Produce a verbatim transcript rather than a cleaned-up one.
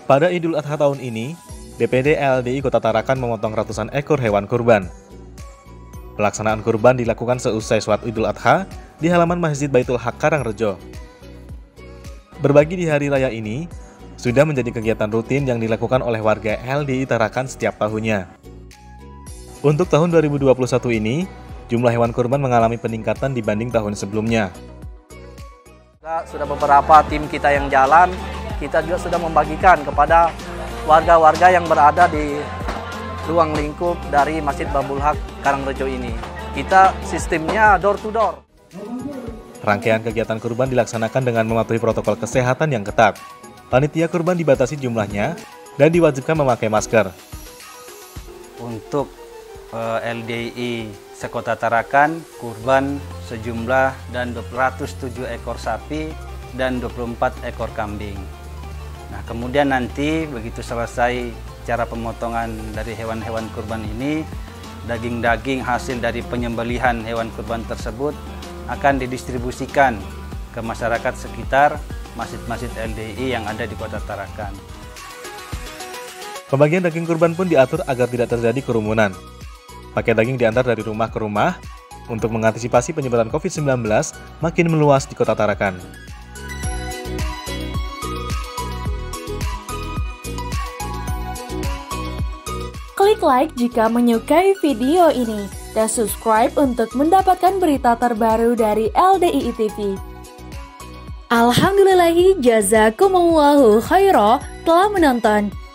Pada Idul Adha tahun ini, D P D L D I Kota Tarakan memotong ratusan ekor hewan kurban. Pelaksanaan kurban dilakukan seusai sholat Idul Adha di halaman Masjid Baitul Haq Karangrejo. Berbagi di hari raya ini sudah menjadi kegiatan rutin yang dilakukan oleh warga L D I Tarakan setiap tahunnya. Untuk tahun dua ribu dua puluh satu ini, jumlah hewan kurban mengalami peningkatan dibanding tahun sebelumnya. Sudah beberapa tim kita yang jalan, kita juga sudah membagikan kepada warga-warga yang berada di ruang lingkup dari Masjid Baitul Haq Karangrejo ini. Kita sistemnya door to door. Rangkaian kegiatan kurban dilaksanakan dengan mematuhi protokol kesehatan yang ketat. Panitia kurban dibatasi jumlahnya dan diwajibkan memakai masker. Untuk uh, L D I Sekota Tarakan, kurban sejumlah dan dua ratus tujuh ekor sapi dan dua puluh empat ekor kambing. Nah, kemudian nanti begitu selesai cara pemotongan dari hewan-hewan kurban ini, daging-daging hasil dari penyembelihan hewan kurban tersebut akan didistribusikan ke masyarakat sekitar masjid-masjid L D I yang ada di Kota Tarakan. Pembagian daging kurban pun diatur agar tidak terjadi kerumunan. Pakai daging diantar dari rumah ke rumah untuk mengantisipasi penyebaran covid sembilan belas makin meluas di Kota Tarakan. Klik like jika menyukai video ini dan subscribe untuk mendapatkan berita terbaru dari L D I T V. Alhamdulillahi jazakumullahu khairah telah menonton.